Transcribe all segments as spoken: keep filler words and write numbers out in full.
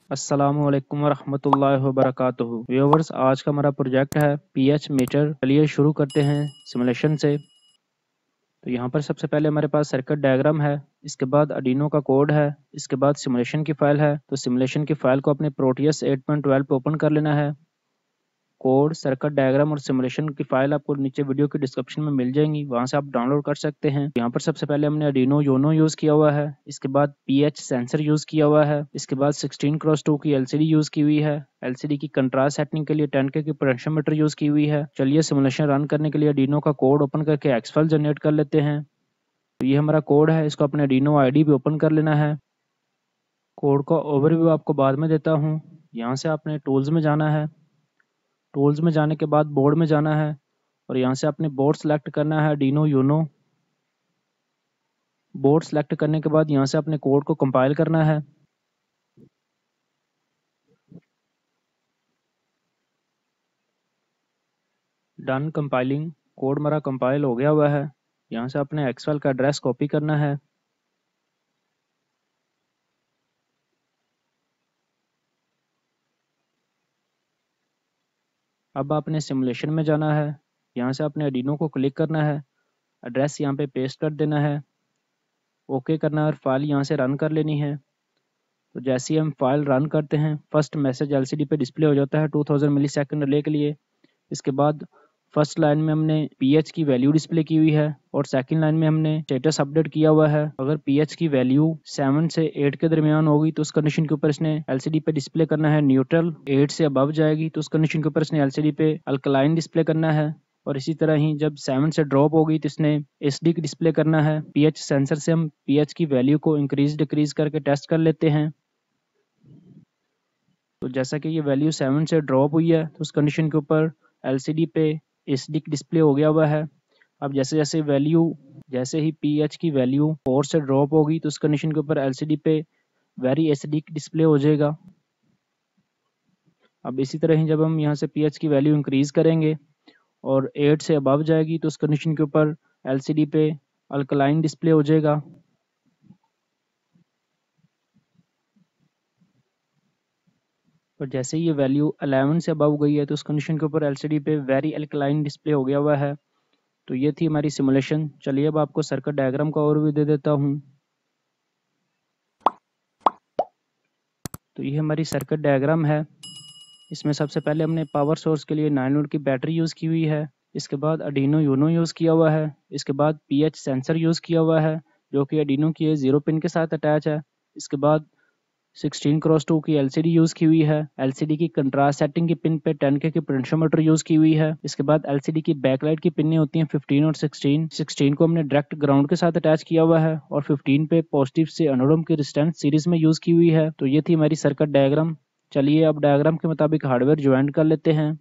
अस्सलामुअलैकुम वरहमतुल्लाहि वबरकातुहू। व्यूअर्स, आज का हमारा प्रोजेक्ट है पीएच मीटर। चलिए शुरू करते हैं सिमुलेशन से। तो यहाँ पर सबसे पहले हमारे पास सर्किट डायग्राम है, इसके बाद आर्डिनो का कोड है, इसके बाद सिमुलेशन की फाइल है। तो सिमुलेशन की फाइल को अपने प्रोटियस एट पॉइंट ट्वेल्व पे ओपन कर लेना है। कोड, सर्किट डायग्राम और सिमुलेशन की फाइल आपको नीचे वीडियो के डिस्क्रिप्शन में मिल जाएंगी, वहां से आप डाउनलोड कर सकते हैं। यहाँ पर सबसे पहले हमने Arduino यूनो यूज किया हुआ है, इसके बाद पीएच सेंसर यूज किया हुआ है, इसके बाद सिक्सटीन क्रॉस टू की एलसीडी यूज की हुई है। एलसीडी की कंट्रास्ट सेटिंग के लिए टेन के की पोटेंशियोमीटर यूज की हुई है। चलिए सिमुलेशन रन करने के लिए Arduino का कोड ओपन करके एक्स फाइल जनरेट कर लेते हैं। तो ये हमारा कोड है, इसको अपने Arduino आईडी पे ओपन कर लेना है। कोड का ओवरव्यू आपको बाद में देता हूँ। यहाँ से आपने टूल्स में जाना है, टूल्स में जाने के बाद बोर्ड में जाना है और यहाँ से आपने बोर्ड सेलेक्ट करना है Arduino यूनो। बोर्ड सेलेक्ट करने के बाद यहाँ से अपने कोड को कंपाइल करना है। Done compiling. कोड हमारा कंपाइल हो गया हुआ है। यहाँ से अपने एक्सेल का एड्रेस कॉपी करना है। अब आपने सिमुलेशन में जाना है, यहाँ से अपने Arduino को क्लिक करना है, एड्रेस यहाँ पे पेस्ट कर देना है, ओके करना है और फाइल यहाँ से रन कर लेनी है। तो जैसे ही हम फाइल रन करते हैं, फर्स्ट मैसेज एलसीडी पे डिस्प्ले हो जाता है two thousand millisecond relay के लिए। इसके बाद फर्स्ट लाइन में हमने पीएच की वैल्यू डिस्प्ले की हुई है और सेकंड लाइन में हमने स्टेटस अपडेट किया हुआ है। अगर पीएच की वैल्यू सेवन से एट के दरमियान होगी तो उस कंडीशन के ऊपर इसने एलसीडी पे डिस्प्ले करना है न्यूट्रल। एट से अबव जाएगी तो उस कंडीशन के ऊपर इसने एलसीडी पे अल्कलाइन डिस्प्ले करना है। और इसी तरह ही जब सेवन से ड्रॉप होगी तो इसने एसडी की डिस्प्ले करना है। पीएच सेंसर से हम पीएच की वैल्यू को इंक्रीज डिक्रीज करके टेस्ट कर लेते हैं। तो जैसा कि ये वैल्यू सेवन से ड्रॉप हुई है तो उस कंडीशन के ऊपर एलसीडी पे एसडी डिस्प्ले हो गया हुआ है। अब जैसे जैसे वैल्यू जैसे ही पीएच की वैल्यू फोर से ड्रॉप होगी तो उस कंडीशन के ऊपर एलसीडी पे वेरी एसडी डिस्प्ले हो जाएगा। अब इसी तरह ही जब हम यहाँ से पीएच की वैल्यू इंक्रीज करेंगे और एट से अबव जाएगी तो उस कंडीशन के ऊपर एलसीडी पे अल्कलाइन डिस्प्ले हो जाएगा। और जैसे ही ये वैल्यू इलेवन से अबव गई है तो उस कंडीशन के ऊपर एलसीडी पे वेरी अल्कलाइन डिस्प्ले हो गया हुआ है। तो ये थी हमारी सिमुलेशन। चलिए अब आपको सर्किट डायग्राम का ओवरव्यू दे देता हूँ। तो ये हमारी सर्किट डायग्राम है। इसमें सबसे पहले हमने पावर सोर्स के लिए नाइन वोल्ट की बैटरी यूज़ की हुई है। इसके बाद Arduino यूनो यूज़ किया हुआ है। इसके बाद पीएच सेंसर यूज़ किया हुआ है जो कि Arduino की जीरो पिन के साथ अटैच है। इसके बाद सिक्सटीन क्रॉस टू की एलसीडी यूज़ की हुई है। एलसीडी की कंट्रास्ट सेटिंग की पिन पे टेन के की पोटेंशियोमीटर यूज़ की हुई है। इसके बाद एलसीडी की बैकलाइट की पिनें होती हैं फिफ्टीन और सिक्सटीन। सिक्सटीन को हमने डायरेक्ट ग्राउंड के साथ अटैच किया हुआ है और फिफ्टीन पे पॉजिटिव से अनोडम की रेजिस्टेंस सीरीज में यूज़ की हुई है। तो ये थी हमारी सर्किट डायग्राम। चलिए अब डायग्राम के मुताबिक हार्डवेयर ज्वाइन कर लेते हैं।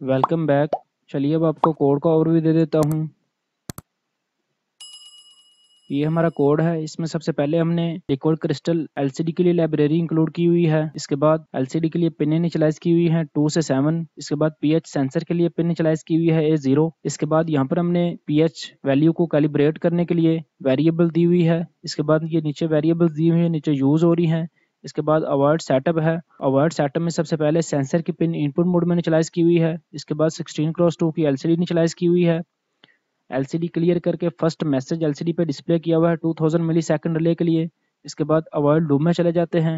Welcome back. चलिए अब आपको कोड का ओवरव्यू दे देता हूँ। ये हमारा कोड है। इसमें सबसे पहले हमने लिक्विड क्रिस्टल एलसीडी के लिए लाइब्रेरी इंक्लूड की हुई है। इसके बाद एलसीडी के लिए पिन इनिशियलाइज की हुई है टू से सेवन। इसके बाद पीएच सेंसर के लिए पिन इनिशियलाइज की हुई है ए जीरो। इसके बाद यहाँ पर हमने पीएच वैल्यू को कैलिब्रेट करने के लिए वेरिएबल दी हुई है। इसके बाद ये नीचे वेरिएबल दी हुई है, नीचे यूज हो रही है। इसके बाद अवॉइड सेटअप है। अवॉइड सेटअप में सबसे पहले सेंसर की पिन इनपुट मोड में इनिशियलाइज की हुई है। इसके बाद सिक्सटीन क्रॉस टू की एलसीडी इनिशियलाइज की हुई है। एलसीडी क्लियर करके फर्स्ट मैसेज एलसीडी पे डिस्प्ले किया हुआ है two thousand millisecond relay के लिए। इसके बाद अवॉइड लूप में चले जाते हैं।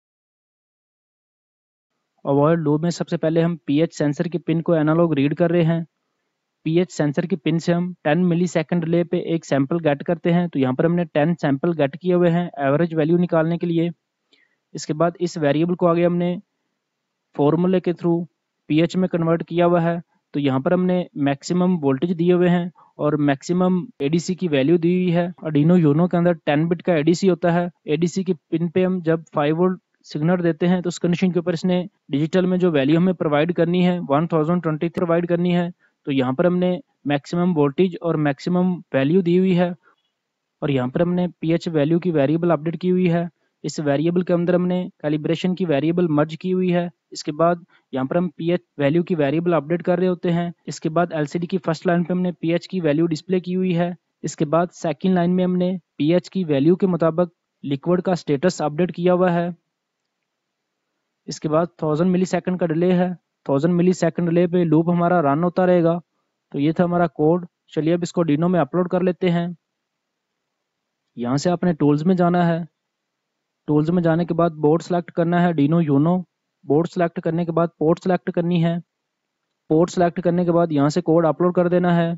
अवॉइड लूप में सबसे पहले हम पीएच सेंसर की पिन को एनालॉग रीड कर रहे हैं। पीएच सेंसर की पिन से हम टेन मिली सेकंड रिले पे एक सैंपल गेट करते हैं। तो यहाँ पर हमने टेन सैंपल गेट किए हुए हैं एवरेज वैल्यू निकालने के लिए। इसके बाद इस वेरिएबल को आगे हमने फॉर्मूले के थ्रू पीएच में कन्वर्ट किया हुआ है। तो यहाँ पर हमने मैक्सिमम वोल्टेज दिए हुए हैं और मैक्सिमम एडीसी की वैल्यू दी हुई है। आर्डिनो यूनो के अंदर टेन बिट का एडीसी होता है। एडीसी की पिन पे हम जब फाइव वोल्ट सिग्नल देते हैं तो उस कंडीशन के ऊपर इसने डिजिटल में जो वैल्यू हमें प्रोवाइड करनी है वन थाउज़ेंड ट्वेंटी प्रोवाइड करनी है। तो यहाँ पर हमने मैक्सिमम वोल्टेज और मैक्सिमम वैल्यू दी हुई है और यहाँ पर हमने पीएच वैल्यू की वेरिएबल अपडेट की हुई है। इस वेरिएबल के अंदर हमने कैलिब्रेशन की वेरिएबल मर्ज की हुई है। इसके बाद यहाँ पर हम पीएच वैल्यू की वेरिएबल अपडेट कर रहे होते हैं। इसके बाद एलसीडी की फर्स्ट लाइन पे हमने पीएच की वैल्यू डिस्प्ले की हुई है। इसके बाद सेकंड लाइन में हमने पीएच की वैल्यू के मुताबिक लिक्विड का स्टेटस अपडेट किया हुआ है। इसके बाद थाउजेंड मिली सेकंड का डिले है। थाउजेंड मिली सेकंड डिले पे लूप हमारा रन होता रहेगा। तो ये था हमारा कोड। चलिए अब इसको आर्डिनो में अपलोड कर लेते हैं। यहाँ से आपने टूल्स में जाना है। टूल्स में जाने के बाद बोर्ड सेलेक्ट करना है आर्डिनो यूनो। बोर्ड सेलेक्ट करने के बाद पोर्ट सेलेक्ट करनी है। पोर्ट सेलेक्ट करने के बाद यहाँ से कोड अपलोड कर देना है।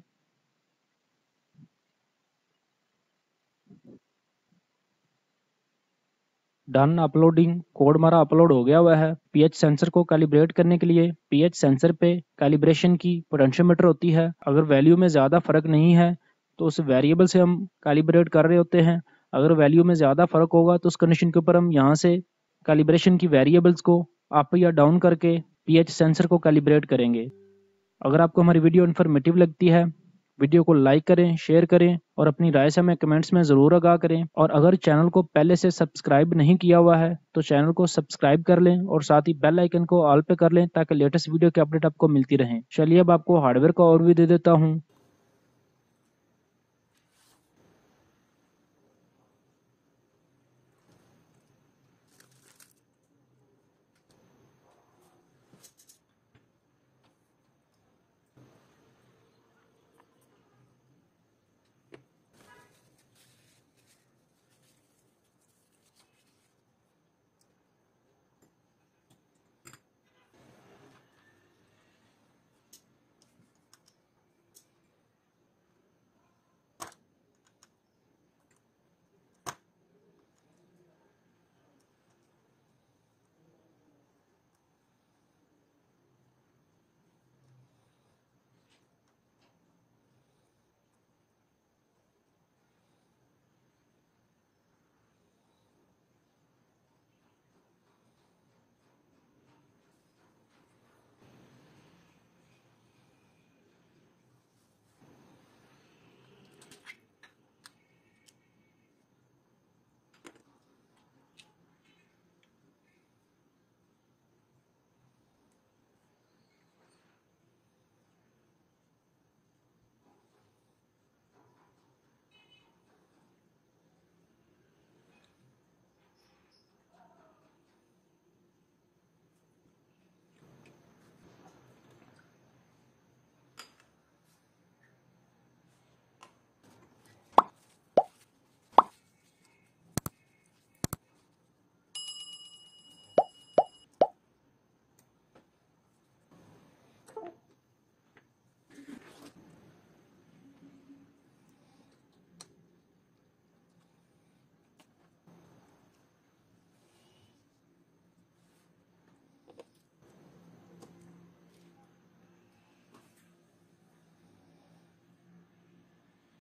Done uploading. कोड हमारा अपलोड हो गया हुआ है। पीएच सेंसर को कैलिब्रेट करने के लिए पीएच सेंसर पे कैलिब्रेशन की पोटेंशियोमीटर होती है। अगर वैल्यू में ज़्यादा फर्क नहीं है तो उस वेरिएबल से हम कैलिब्रेट कर रहे होते हैं। अगर वैल्यू में ज़्यादा फर्क होगा तो उस कंडीशन के ऊपर हम यहाँ से कैलिब्रेशन की वेरिएबल्स को अप या डाउन करके पीएच सेंसर को कैलिब्रेट करेंगे। अगर आपको हमारी वीडियो इन्फॉर्मेटिव लगती है, वीडियो को लाइक करें, शेयर करें और अपनी राय से हमें कमेंट्स में ज़रूर आगाह करें। और अगर चैनल को पहले से सब्सक्राइब नहीं किया हुआ है तो चैनल को सब्सक्राइब कर लें और साथ ही बेल आइकन को ऑल पे कर लें ताकि लेटेस्ट वीडियो की अपडेट आपको मिलती रहे। चलिए अब आपको हार्डवेयर का ओवरव्यू दे देता हूँ।